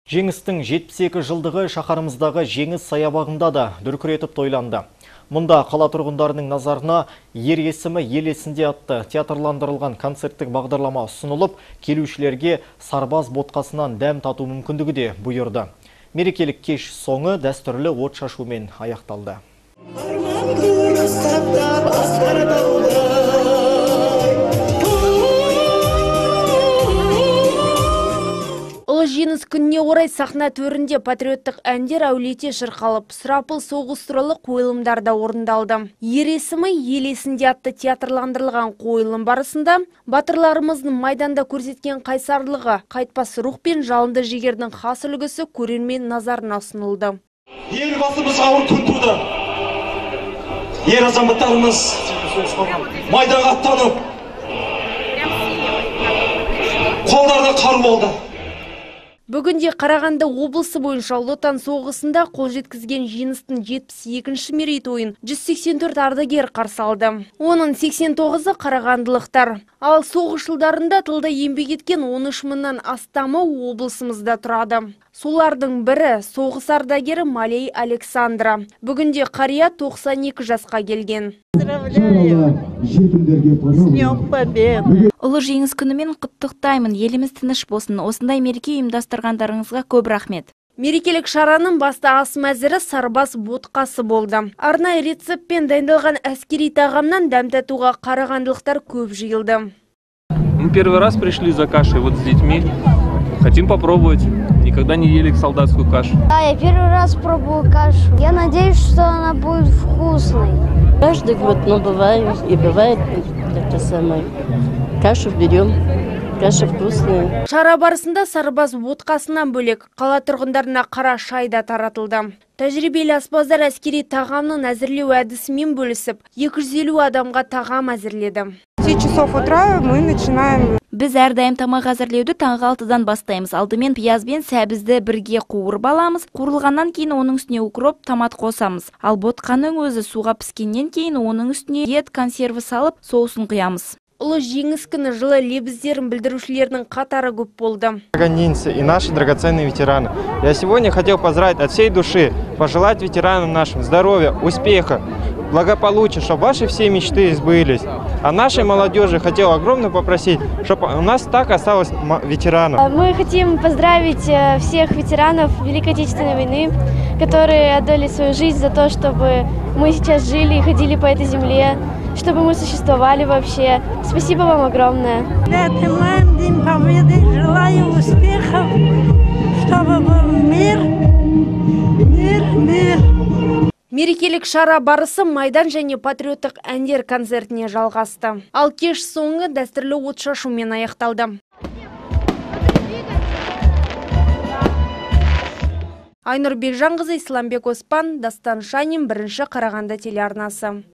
Жеңістің 72 жылдығы шаһарымыздағы Жеңіс саябағында да дүркіретіп тойланды. Мұнда қала тұрғындарының назарына «Ер есімі ел есінде» атты театрландырылған концерттік бағдарлама ұсынылып, келушілерге сарбаз ботқасынан дәм тату мүмкіндігі де бұйырды. Мерекелік кеш соңы дәстүрлі от шашумен аяқталды. Жеңіс күніне орай сахна төрінде патриоттық әндер әулете шырқалып, сұрапыл соғыс туралы қойылымдарда орындалды. Ер есімі ел есінде атты театрландырылған қойылым барысында батырларымыздың майданда көрсеткен қайсарлығы, қайтпас рух пен жалынды жігердің хас үлгісі көрермен назарына ұсынылды. Елбасымыз ауыр күн туды. Ер азаматтарымыз майданға аттанып, қолдарда қару болды. Бүгінде Қарағанды облысы бойынша Ұлы Отан соғысында қол жеткізген жеңістің 72-ші мерейтойын 184 ардагер қарсы алды. Оның 89-ы қарағандылықтар. Ал соғыс жылдарында тылда еңбек еткен 13 мыңнан астамы облысымызда тұрады. Солардың бірі соғыс ардагері Малей Александра. Бүгінде қария 92 жасқа келген. Ұлы жеңіс күнімен құттықтаймын. Еліміз тыныш болсын. Осындай мереке ұйымдастырғандарыңызға көп рахмет. Мерекелік шараның басты ас мәзірі сарбаз ботқасы болды. Арнайы рецептпен дайындалған әскери тағамнан дәм татуға қарағандылықтар көп жиылды. Мы первый раз пришли за кашей вот с детьми. Хотим попробовать. Никогда не ели солдатскую кашу. Да, я первый раз пробую кашу. Я надеюсь, что она будет вкусной. Каждый год, но бывает это самое. Кашу берем. Каша вкусная. Шара барысында сарбаз ботқасынан бөлек қала тұрғындарына қара шай да таратылды. Тәжірибелі аспаздар әскери тағамның әзірлеу әдісімен бөлісіп, 250 адамға тағам әзірледі. 10 часов утра мы начинаем. Біз әрдайым тамақ әзірлеуді таңғы 6-дан бастаймыз. Алдымен пияз бен сәбізді бірге қуырып аламыз. Қуырылғаннан кейін оның үстіне укроп, томат қосамыз. Ал ботқаның өзі суға піскеннен кейін оның үстіне ет консерві салып, соусын құямыз. Ұлы жеңіс күні жылы лебіздерін білдірушілердің қатары көп болды. Карагандинцы и наши драгоценные ветераны. Я сегодня хотел поздравить от всей души, пожелать ветеранам нашим здоровья, успеха, благополучия, чтобы ваши все мечты сбылись. А нашей молодежи хотел огромно попросить, чтобы у нас так осталось ветеранов. Мы хотим поздравить всех ветеранов Великой Отечественной войны, которые отдали свою жизнь за то, чтобы мы сейчас жили и ходили по этой земле, чтобы мы существовали вообще. Спасибо вам огромное. День Победы, желаю успехов, чтобы был мир. Мерекелік шара барысы майдан және патриоттық әндер концертіне жалғасты. Ал кеш соңы дәстүрлі от шашумен аяқталды. Айнұр Бекжанқызы, Исламбек Оспан, Дастан Шанин, 1-ші Қарағанды телеарнасы.